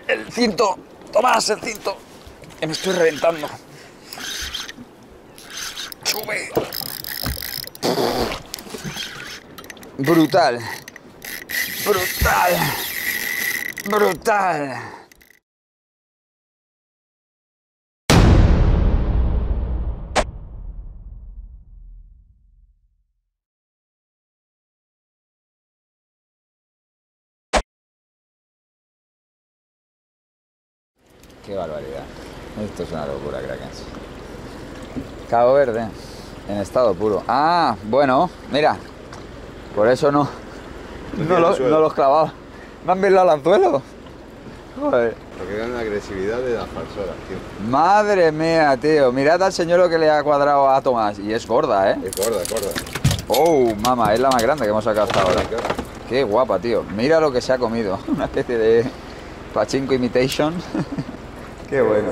El cinto. Tomás, el cinto. Que me estoy reventando. Sube. Brutal. Brutal. Brutal. Qué barbaridad. Esto es una locura, Krakens. Cabo Verde, en estado puro. Ah, bueno, mira. Por eso no los clavaba. Me han visto al anzuelo. Joder. Porque ganan agresividad de las falsoras, tío. Madre mía, tío. Mirad al señor lo que le ha cuadrado a Tomás. Y es gorda, ¿eh? Es gorda, es gorda. Oh, mamá, es la más grande que hemos sacado hasta ahora. Qué guapa, tío. Mira lo que se ha comido. Una especie de pachinko imitation. Qué bueno.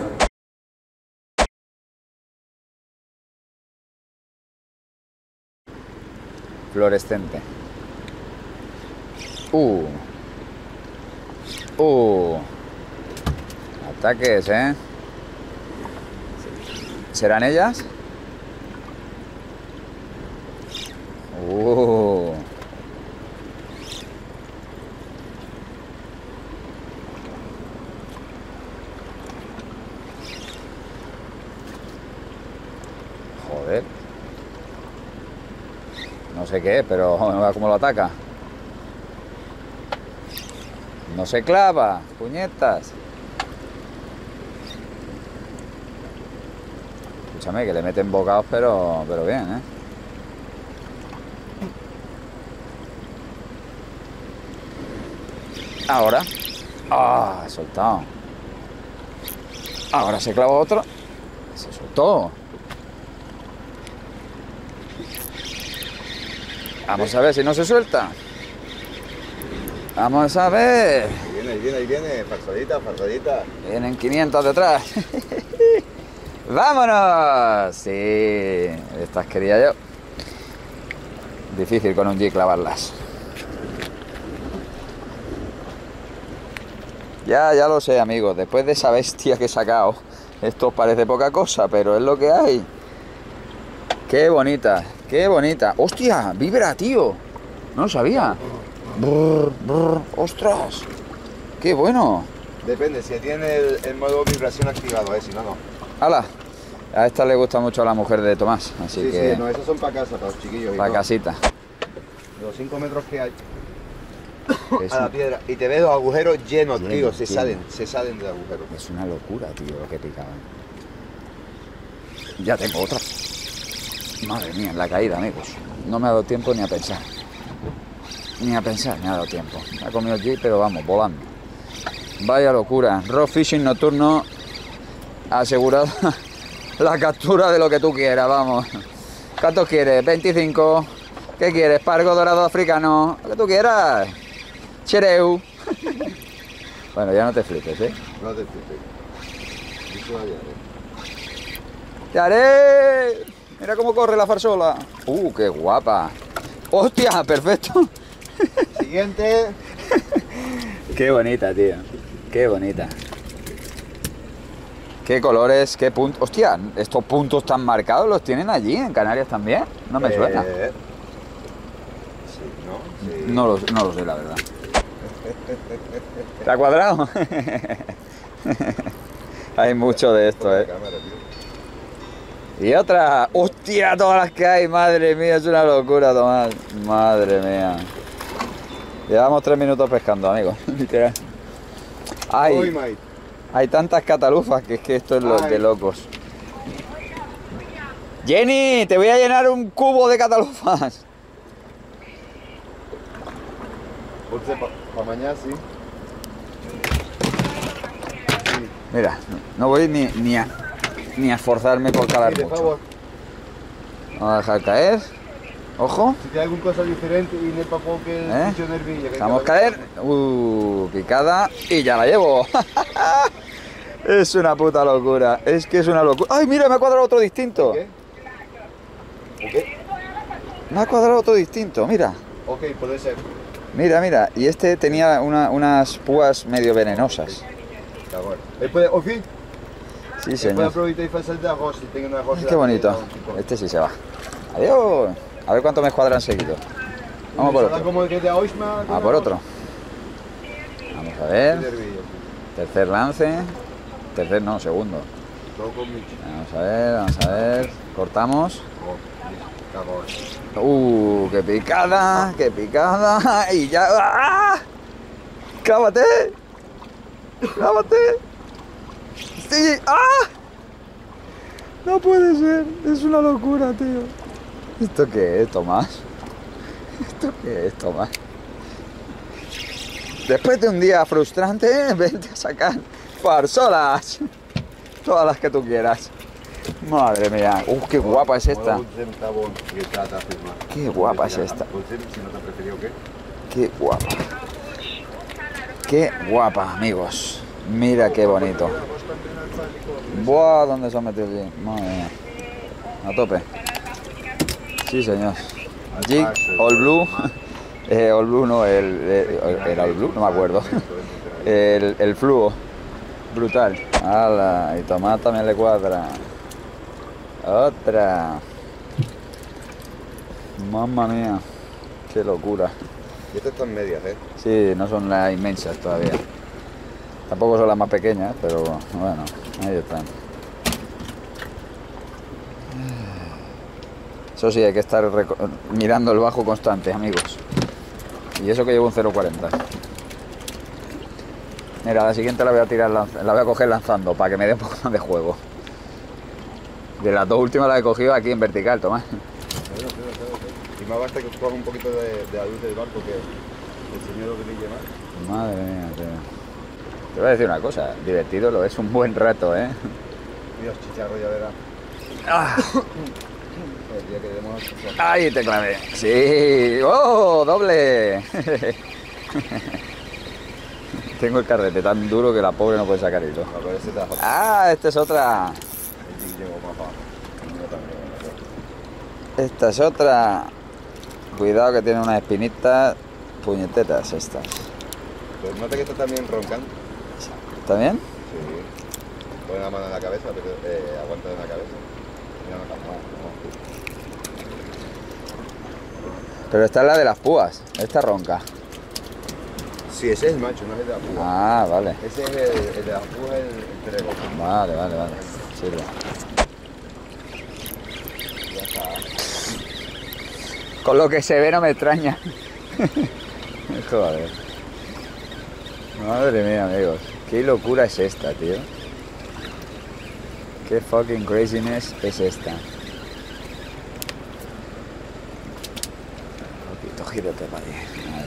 Fluorescente. Ataques, ¿eh? ¿Serán ellas? Joder. No sé qué, pero cómo lo ataca. No se clava, puñetas. Escúchame, que le meten bocados, pero bien, ¿eh? Ahora. Ah, soltado. Ahora se clavó otro. Se soltó. Vamos a ver si no se suelta. Vamos a ver. Ahí viene, farsadita, farsadita. Vienen 500 detrás. ¡Vámonos! Sí, estas quería yo. Difícil con un G clavarlas. Ya lo sé, amigos. Después de esa bestia que he sacado, esto os parece poca cosa, pero es lo que hay. ¡Qué bonita! ¡Qué bonita! ¡Hostia! ¡Vibra, tío! No lo sabía. Brr, brr, ¡ostras! ¡Qué bueno! Depende, si tiene el modo vibración activado, si no, no. ¡Hala! A esta le gusta mucho a la mujer de Tomás, así que... Sí, no, esos son para casa, para los chiquillos. Para casita. Los 5 metros que hay a la piedra. Y te ves los agujeros llenos, tío, se salen del agujero. Es una locura, tío, lo que picaban. Ya tengo otra. Madre mía, en la caída, amigos. No me ha dado tiempo ni a pensar. Ni a pensar me ha dado tiempo. Ha comido allí, pero vamos, volando. Vaya locura. Raw fishing nocturno asegurado. La captura de lo que tú quieras, vamos. ¿Cuántos quieres? 25. ¿Qué quieres? Pargo dorado africano. Lo que tú quieras. Chereu. Bueno, ya no te flipes, ¿eh? No te flipes. ¡Te haré! Mira cómo corre la farsola. ¡Qué guapa! ¡Hostia! ¡Perfecto! Siguiente. Qué bonita, tío. Qué bonita. Qué colores, qué puntos. Hostia, estos puntos tan marcados los tienen allí, en Canarias también. No me suena. Sí, No lo sé, la verdad. ¿Te ha cuadrado? Hay mucho de esto, ¿eh? Y otra. ¡Hostia! Todas las que hay, madre mía, es una locura, Tomás. Madre mía. Llevamos 3 minutos pescando, amigos. Literal. Hay tantas catalufas que es que esto es de locos. Jenny, te voy a llenar un cubo de catalufas. Para mañana, sí. Mira, no voy ni a esforzarme por calar mucho. Vamos a dejar caer. Ojo. Si tiene alguna cosa diferente y no papó que el nervilla. Dejamos caer. Picada y ya la llevo. Es una puta locura. Es que es una locura. ¡Ay, mira! Me ha cuadrado otro distinto. ¿Qué? Me ha cuadrado otro distinto, mira. Ok, puede ser. Mira. Y este tenía unas púas medio venenosas. D'acord. Puede, Ofi, Sí, puede señor. aprovechar y hacer de arroz si tengo un arroz. Qué bonito. Este sí se va. Adiós. A ver cuánto me cuadran seguido. Vamos por otro. Como que de Oishma. Vamos por otro. Vamos a ver. Tercer lance. Tercer no, segundo. Todo con Michi. Vamos a ver, vamos a ver. Cortamos. Qué picada, qué picada. Y ya. ¡Ah! ¡Clávate! ¡Clávate! ¡Sí! ¡Ah! No puede ser, es una locura, tío. ¿Esto qué es, Tomás? ¿Esto qué es, Tomás? Después de un día frustrante, vente a sacar farsolas. Todas las que tú quieras. Madre mía. Qué guapa es esta. Qué guapa es esta. Qué guapa. Qué guapa, amigos. Mira qué bonito. Buah, ¿dónde se ha metido el jig? Madre mía. A tope. Sí, señor. Jig, all blue. All blue no, era all blue, no me acuerdo. El fluo. Brutal. ¡Hala! Y Tomás también le cuadra. Otra. Mamma mía. Qué locura. Y estas están medias, Sí, no son las inmensas todavía. Tampoco son las más pequeñas, pero bueno, ahí están. Eso sí, hay que estar mirando el bajo constante, amigos. Y eso que llevo un 0.40. Mira, la siguiente la voy a tirar, la voy a coger lanzando para que me dé un poco más de juego. De las dos últimas las he cogido aquí en vertical, Tomás. Y más basta que os coja un poquito de la luz del barco que el señor lo que brille más. Madre mía, tío. Te voy a decir una cosa, divertido lo es un buen rato, ¿eh? Dios, chicharro, ya verás. ¡Ah! El día que demos... ¡Ahí te clavé! ¡Sí! ¡Oh! ¡Doble! Tengo el carrete tan duro que la pobre no puede sacar hilo. ¡Ah! Esta es otra. Esta es otra. Cuidado que tiene unas espinitas puñetetas estas. Pues nota que está también roncando. ¿Está bien? Sí. Pone la mano en la cabeza, pero aguanta en la cabeza. Mira, no. Pero esta es la de las púas. Esta ronca. Sí, ese es el macho, no es el de la púa. Ah, vale. Ese es el de la púa, el trego. Vale. Sirve. Ya está. Con lo que se ve no me extraña. Joder. Madre mía, amigos. Qué locura es esta, tío. Qué fucking craziness es esta. Un poquito, gírate para allí.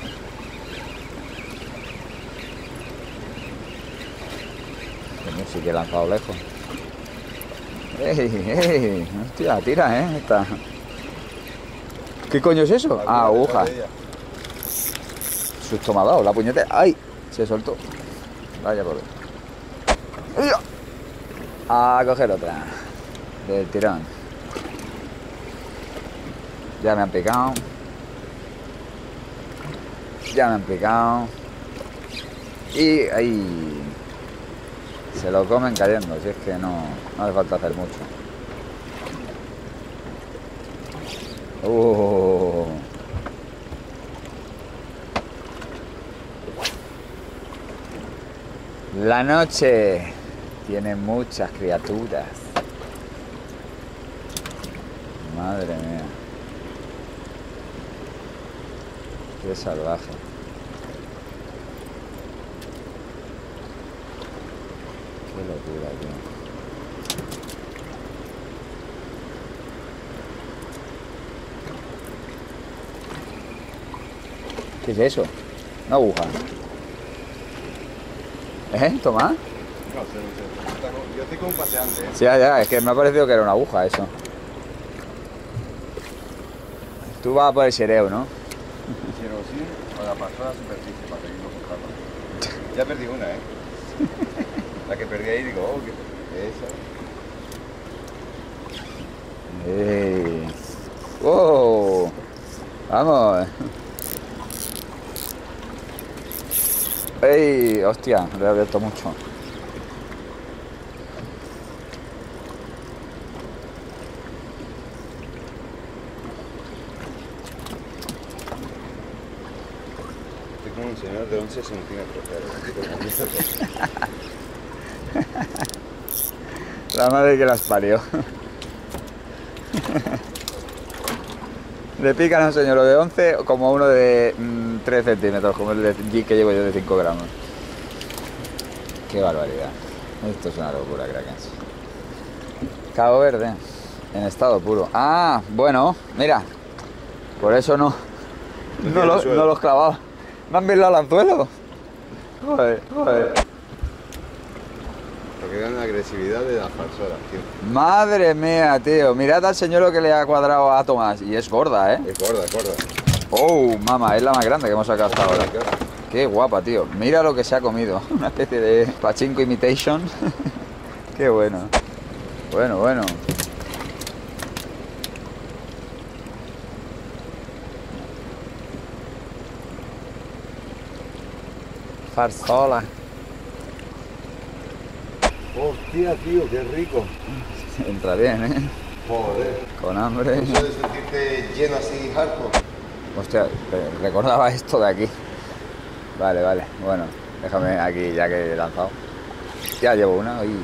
Coño, sí que he lanzado lejos. ¡Ey! Hostia, tira, esta. ¿Qué coño es eso? Ah, aguja. Susto me ha dado, la puñetera. ¡Ay! Se soltó. Vaya por ahí. A coger otra. Del tirón. Ya me han picado. Y ahí. Se lo comen cayendo. Si es que no hace falta hacer mucho. La noche tiene muchas criaturas. Madre mía. Qué salvaje. Qué locura, tío. ¿Qué es eso? Una aguja. Tomás? No sé. Yo estoy como un paseante, Sí, ya, es que me ha parecido que era una aguja eso. Tú vas por el Xereu, ¿no? Quiero sí, o la pasó a la superficie para seguirlo buscando. Ya perdí una, La que perdí ahí digo, ¿qué es esa? ¡Oh! ¡Vamos! ¡Ey! ¡Hostia! Le he abierto mucho. Un señor de 11 centímetros, pero... La madre que las parió. Le pican a un señor de 11 como uno de 3 centímetros, como el de G que llevo yo de 5 gramos. Qué barbaridad. Esto es una locura, Krakens. Cabo Verde, en estado puro. Ah, bueno, mira. Por eso no los clavaba. Me han virlado el anzuelo. Joder, joder. Porque vean la agresividad de las falsoras, tío. Madre mía, tío. Mirad al señor lo que le ha cuadrado a Tomás. Y es gorda, ¿eh? Es gorda, es gorda. Oh, mamá, es la más grande que hemos sacado hasta ahora. Qué guapa, tío. Mira lo que se ha comido. Una especie de pachinko imitation. Qué bueno. Bueno, bueno. Farsola. Hostia, tío, qué rico. Entra bien, ¿eh? Joder. Con hambre. Eso de sentirte lleno así, hardcore. Hostia, recordaba esto de aquí. Vale, vale. Bueno, déjame aquí ya que he lanzado. Ya llevo una y...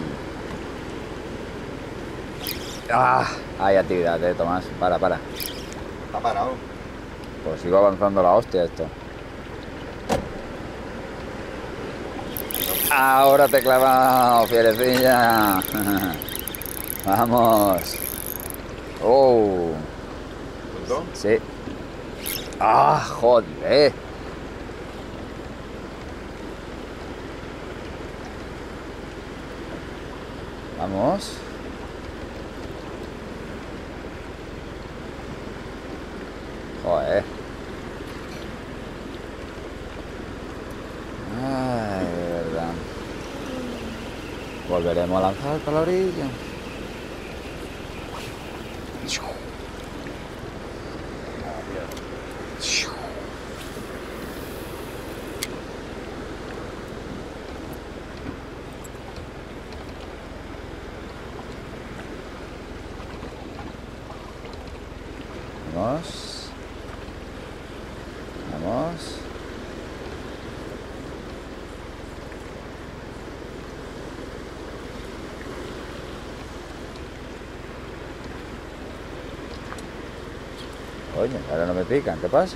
¡Ah! Hay actividad, Tomás. Para. Está parado. Pues sigo avanzando la hostia esto. Ahora te he clavado, fierecilla. Vamos. Oh. ¿Punto? Sí. Ah, joder. Vamos. Joder. Ay, de verdad. Volveremos a lanzar para la orilla. Vamos. Vamos. Oye, ahora no me pican, ¿qué pasa?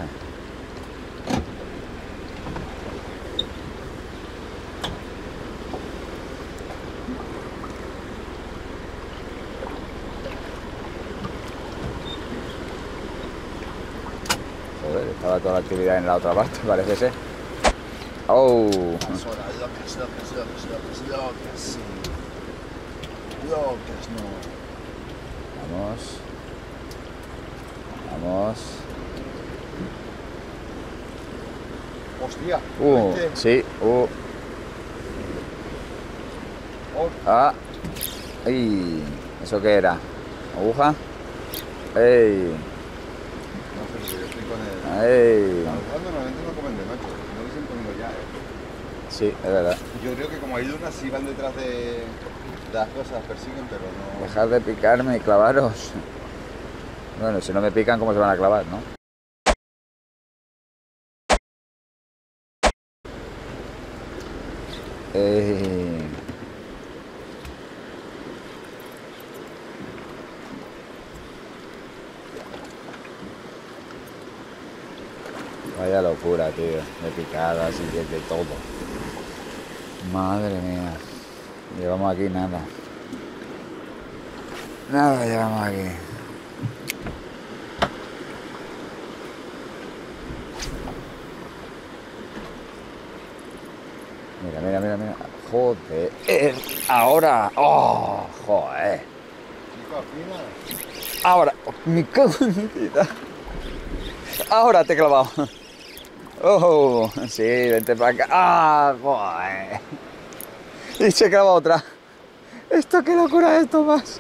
Joder, estaba toda la actividad en la otra parte, parece ser. Oh. Locas, no. Vamos. Vamos. Hostia. Sí. Ah. Ay. ¿Eso qué era? ¿Aguja? ¡Ey! No sé, porque yo estoy con el... ¡Ey! Alejandro normalmente no comen de noche, no les han comido ya, Sí, es verdad. Yo creo que como hay lunas sí van detrás de las cosas, persiguen, pero no... Dejad de picarme y clavaros. Bueno, si no me pican, ¿cómo se van a clavar, no? Vaya locura, tío. De picadas y de todo. Madre mía. Llevamos aquí nada. Nada llevamos aquí. Mira. Joder. Ahora. Oh, joder. Ahora. Mi cago en mi vida. Ahora te he clavado. Oh, sí, vente para acá. Ah, joder. Y se clava otra. Esto, qué locura es, Tomás.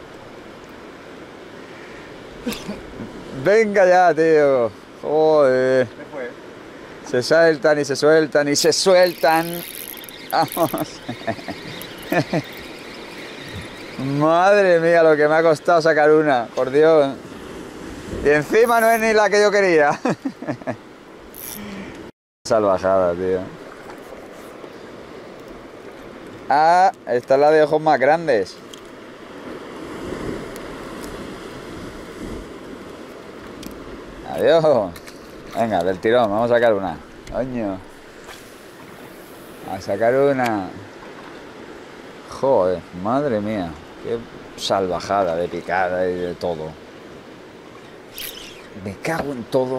Venga ya, tío. Joder. ¿Qué fue? Se sueltan y se sueltan y se sueltan. Vamos. Madre mía, lo que me ha costado sacar una, por Dios. Y encima no es ni la que yo quería. Salvajada, tío. Ah, esta es la de ojos más grandes. Adiós. Venga, del tirón, vamos a sacar una. Coño. A sacar una. Joder, madre mía. Qué salvajada de picada y de todo. Me cago en todo.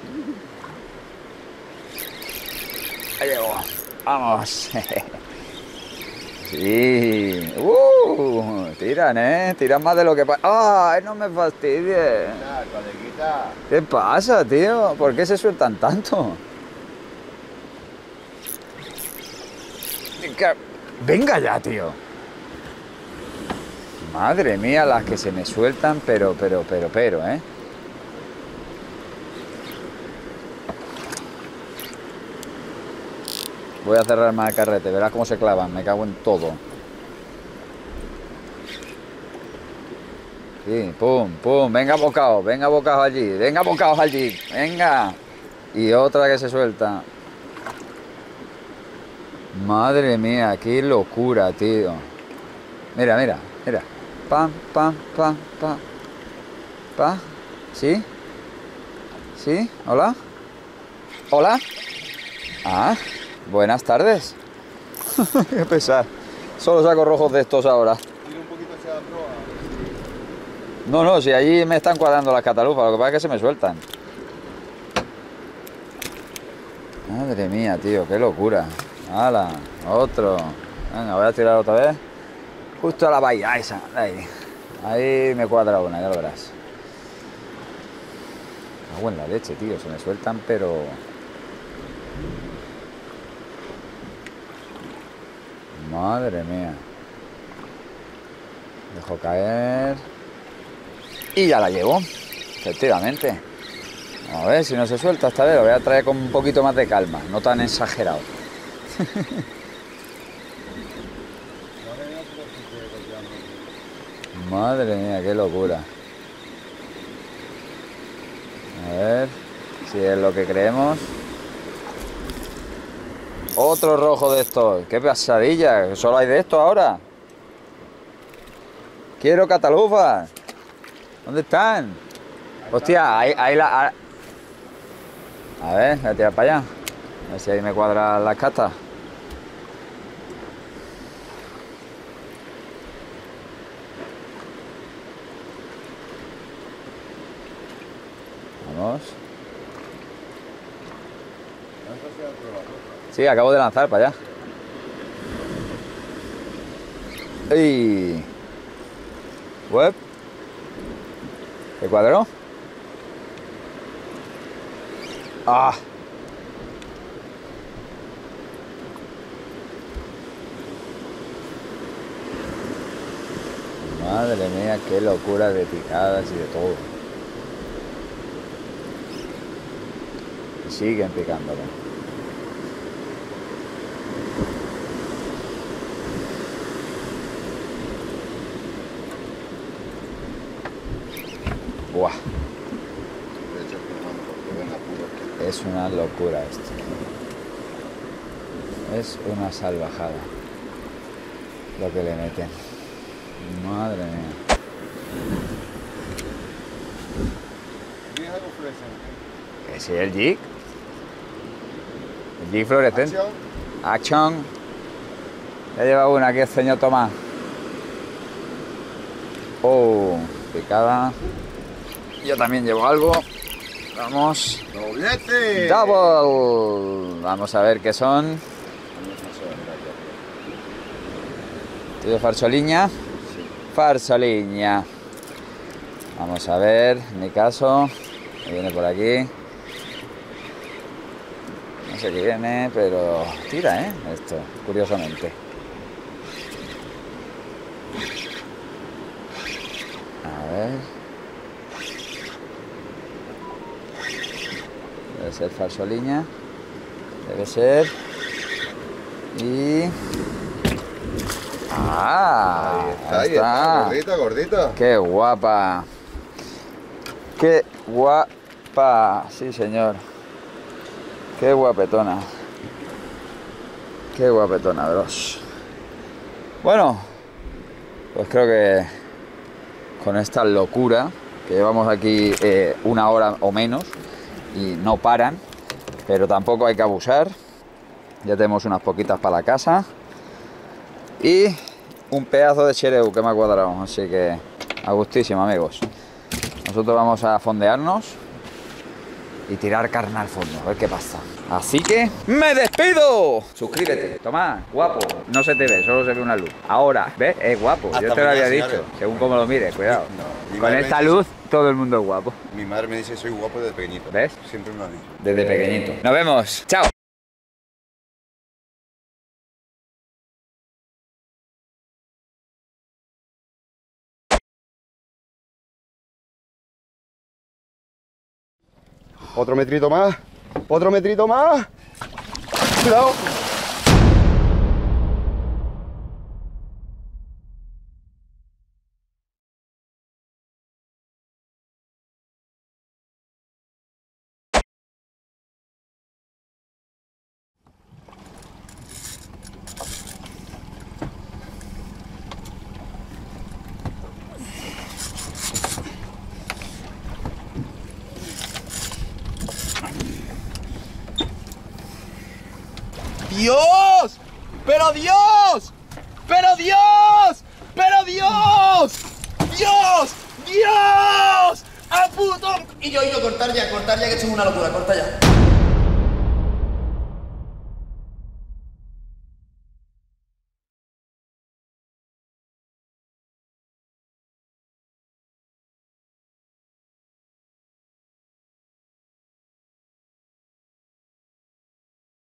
Ahí llegó. Vamos. Sí. Tiran, tiran más de lo que pasa. ¡Ay, no me fastidies! ¿Qué pasa, tío? ¿Por qué se sueltan tanto? Venga ya, tío. Madre mía, las que se me sueltan, pero, ¿eh? Voy a cerrar más el carrete, verás cómo se clavan, me cago en todo. Sí, pum, pum, venga bocaos allí, venga. Y otra que se suelta. Madre mía, qué locura, tío. Mira, mira, mira. Pam, pam, pam, pam. Pa. ¿Sí? ¿Sí? ¿Hola? ¿Hola? Ah, buenas tardes. Qué pesar. Solo saco rojos de estos ahora. Tira un poquito hacia la proa. No, si allí me están cuadrando las catalufas, lo que pasa es que se me sueltan. Madre mía, tío, qué locura. ¡Hala! Otro. Venga, voy a tirar otra vez. Justo a la bahía esa. Ahí me cuadra una, ya lo verás. Cago en la leche, tío. Se me sueltan, pero... Madre mía. Dejo caer. Y ya la llevo. Efectivamente. A ver si no se suelta esta vez. Lo voy a traer con un poquito más de calma. No tan exagerado. Madre mía, qué locura. A ver si es lo que creemos. Otro rojo de estos. Qué pasadilla. Solo hay de estos ahora. Quiero catalufas. ¿Dónde están? Hostia, ahí la... A ver, voy a tirar para allá. A ver si ahí me cuadran las castas. Vamos. Sí, acabo de lanzar para allá. ¡Ey! ¿Web? ¿Qué cuadro? ¡Ah! Madre mía, qué locura de picadas y de todo. Y siguen picándolo. Buah. Es una locura esto. Es una salvajada lo que le meten. Madre mía. ¿Qué es el jig? El jig fluorescente. Action. Ya lleva una aquí el señor Tomás. Oh, picada. Yo también llevo algo. Vamos. ¡Doblete! Double. Vamos a ver qué son. ¿Tío farsoliña? Sí. Farsoliña. Vamos a ver, en mi caso. Me viene por aquí. No sé qué viene, pero tira, esto, curiosamente. A ver. Debe ser farsoliña. Debe ser. Y... ¡Ah! Ahí está, gordita, gordita. ¡Qué guapa! ¡Qué guapa! Sí, señor. Qué guapetona. Qué guapetona, bros. Bueno, pues creo que con esta locura, que llevamos aquí 1 hora o menos y no paran, pero tampoco hay que abusar. Ya tenemos unas poquitas para la casa y un pedazo de xereu que me ha cuadrado, así que a gustísimo, amigos. Nosotros vamos a fondearnos y tirar carne al fondo, a ver qué pasa. Así que ¡me despido! Suscríbete, toma, guapo. No se te ve, solo se ve una luz. Ahora, ¿ves? Es guapo, yo te lo había dicho. Según como lo mires, cuidado. Con esta luz, todo el mundo es guapo. Mi madre me dice que soy guapo desde pequeñito. ¿Ves? Siempre me lo ha dicho. Desde pequeñito. Nos vemos, chao. Otro metrito más. Otro metrito más. Cuidado. ¡Dios! ¡Pero Dios! ¡Pero Dios! ¡Pero Dios! ¡Dios! ¡¡Dios! ¡A puto! Y yo, cortar ya, que esto es una locura, corta ya.